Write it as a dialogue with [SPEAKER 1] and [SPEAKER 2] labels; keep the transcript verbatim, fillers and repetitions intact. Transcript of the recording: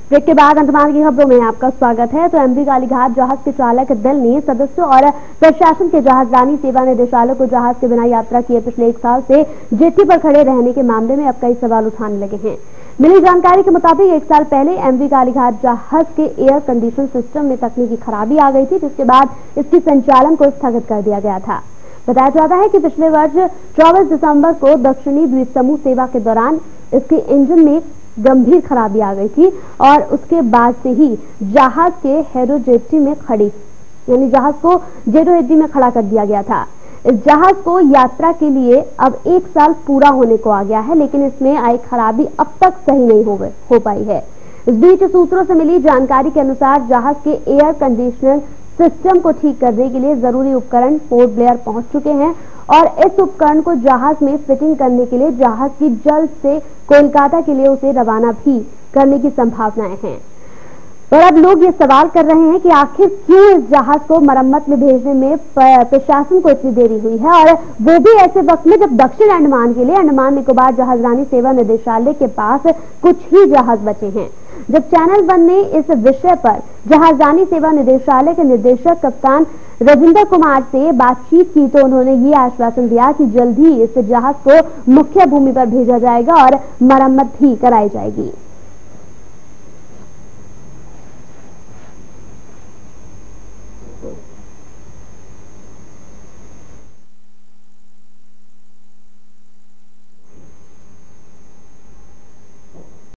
[SPEAKER 1] Break के बाद अंडमान की खबरों में आपका स्वागत है। तो एमवी कालीघाट जहाज के चालक दल ने सदस्यों और प्रशासन के जहाजरानी सेवा निदेशालय को जहाज के बिना यात्रा किए पिछले एक साल से जेटी पर खड़े रहने के मामले में अब कई सवाल उठाने लगे हैं। मिली जानकारी के मुताबिक एक साल पहले एमवी कालीघाट जहाज के एयर कंडीशन सिस्टम में तकनीकी खराबी आ गई थी, जिसके बाद इसकी संचालन को स्थगित कर दिया गया था। बताया जाता है कि पिछले वर्ष चौबीस दिसंबर को दक्षिणी द्वीप समूह सेवा के दौरान इसके इंजन में गंभीर खराबी आ गई थी और उसके बाद से ही जहाज के हेडो जेटी में खड़ी यानी जहाज को जेडो हेडी में खड़ा कर दिया गया था। इस जहाज को यात्रा के लिए अब एक साल पूरा होने को आ गया है, लेकिन इसमें आई खराबी अब तक सही नहीं हो गई हो पाई है। इस बीच सूत्रों से मिली जानकारी के अनुसार जहाज के एयर कंडीशनर सिस्टम को ठीक करने के लिए जरूरी उपकरण पोर्ट ब्लेयर पहुंच चुके हैं और इस उपकरण को जहाज में फिटिंग करने के लिए जहाज की जल्द से कोलकाता के लिए उसे रवाना भी करने की संभावनाएं हैं। पर अब लोग ये सवाल कर रहे हैं कि आखिर क्यों इस जहाज को मरम्मत में भेजने में प्रशासन को इतनी देरी हुई है, और वो भी ऐसे वक्त में जब दक्षिण अंडमान के लिए अंडमान निकोबार जहाजरानी सेवा निदेशालय के पास कुछ ही जहाज बचे हैं। जब चैनल वन ने इस विषय पर जहाजरानी सेवा निदेशालय के निदेशक कप्तान राजेंद्र कुमार से बातचीत की तो उन्होंने ये आश्वासन दिया कि जल्द ही इस जहाज को मुख्य भूमि पर भेजा जाएगा और मरम्मत भी कराई जाएगी।